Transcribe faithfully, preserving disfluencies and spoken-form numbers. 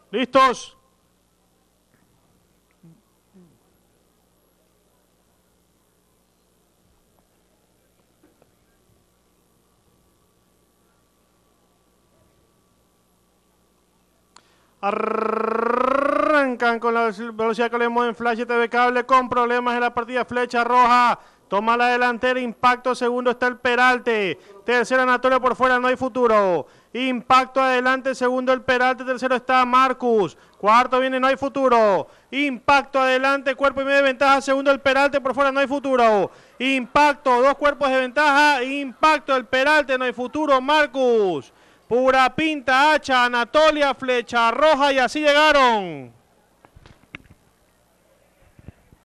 ¿Listos? Arrancan con la velocidad que le mueven Flash T V Cable con problemas en la partida. Flecha roja. Toma la delantera, impacto, segundo está el Peralte, tercero Anatolio por fuera, no hay futuro, impacto adelante, segundo el Peralte, tercero está Marcus, cuarto viene, no hay futuro, impacto adelante, cuerpo y medio de ventaja, segundo el Peralte por fuera, no hay futuro, impacto, dos cuerpos de ventaja, impacto el Peralte, no hay futuro, Marcus, pura pinta, hacha, Anatolia, flecha roja y así llegaron.